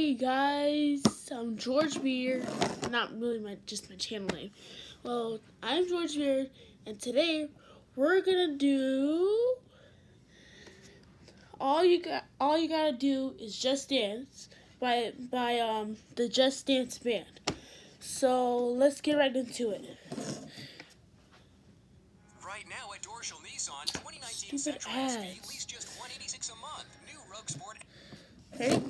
Hey guys, I'm George Beard. Not really just my channel name. Well, I'm George Beard, and today we're gonna do all you gotta do is Just Dance by the Just Dance band. So let's get right into it. Right now at Dorschel Nissan, 2019 Sentra SV, lease just $186 a month. New Rogue Sport. Ready?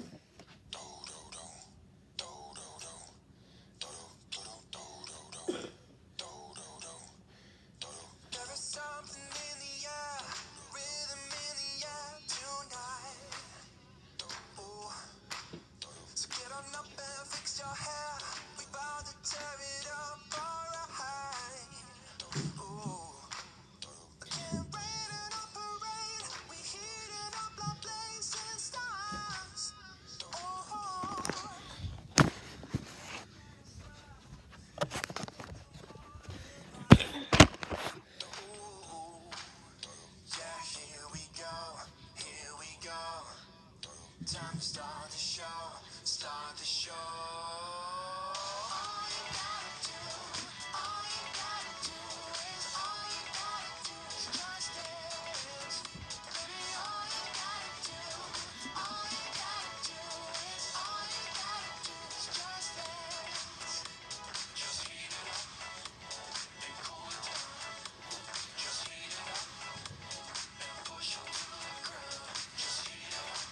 Time to start the show, start the show. All you gotta do is just dance. Baby, all you gotta do is just dance. Just heat it up and cool it down. Just heat it up and push it to the ground. Just heat it up.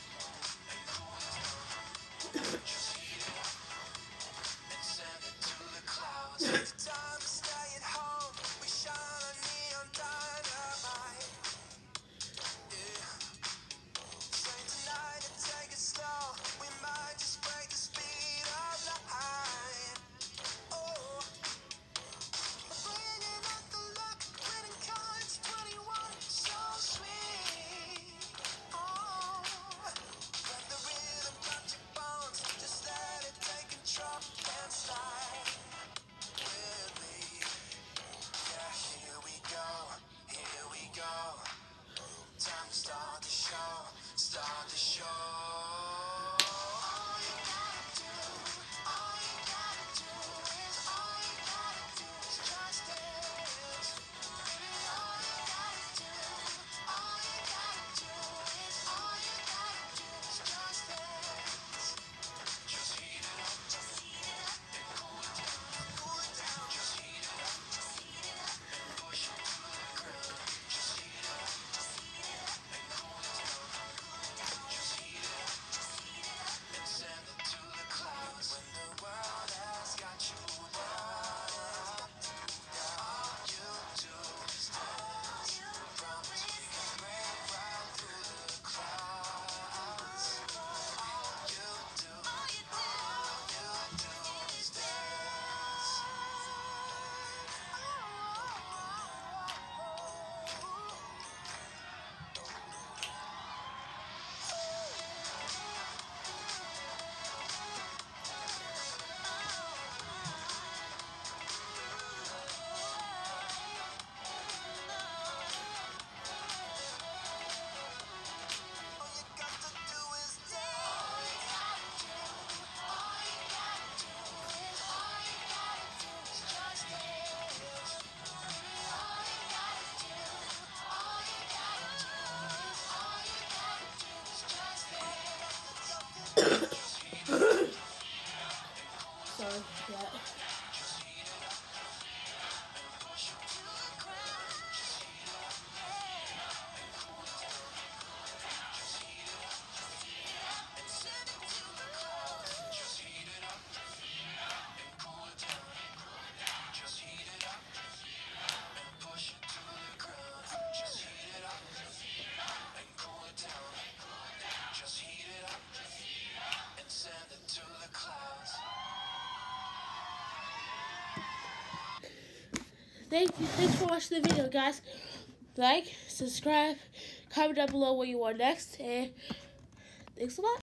Just heat it up and send it to the clouds. It's time to stay at home. We shine a neon dynamite. Yeah. Say tonight and take it slow. We might just break the speed of light. Oh, bringing out the luck, winning cards, 21, so sweet. Oh, when the rhythm touch your bones, just let it take control and slide with me. Yeah, here we go, here we go. Time to start the show, start the show. All you gotta do is just dance. Baby, all you gotta do is just dance. Just heat it up and cool it down. Just heat it up and push it to the ground. Just heat it up and cool it down. Just heat it up and send it to the clouds. When the world has got you down, all you do is dance. Promise we can break right through the clouds. All you do is dance. All you got to do is dance. All you gotta do is just dance. Baby, all you gotta do is just dance. Sorry for that. Just heat it up and push it to the ground. Just heat it up and cool it down. Just heat it up and send it to the clouds. Just heat it up and cool it down. Just heat it up and push it to the ground. Just heat it up and cool it down. Just heat it up and send it to the clouds. Thanks for watching the video, guys. Like, subscribe, comment down below what you want next, and thanks a lot.